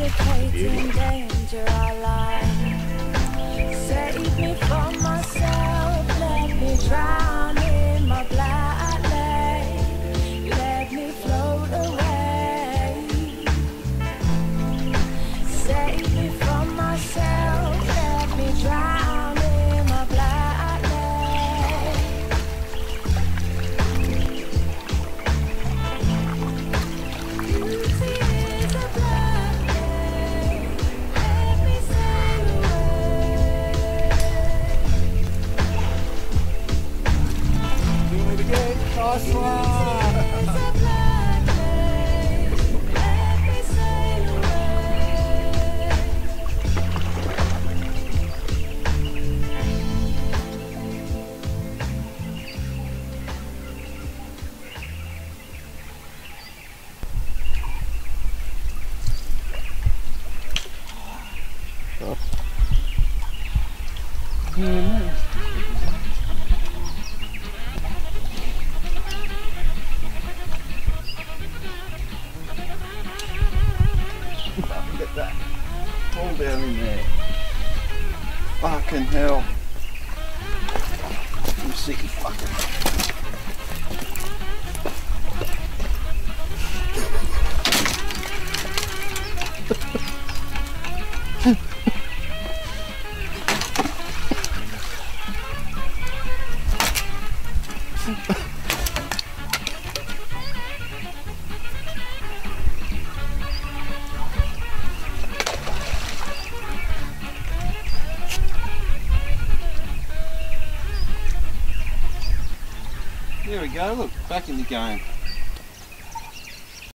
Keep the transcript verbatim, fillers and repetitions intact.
intoxicating danger I lie. Save me from myself, let me drown in my black lake. Let me float away. Save me from myself, let me drown in my black lake. Beauty is a black lake, let me sail away. Doing it again. Nice one. Beauty is a black lake, let me sail away. Get that all down in there. Fucking hell. You sicky fucker. There we go, look, back in the game.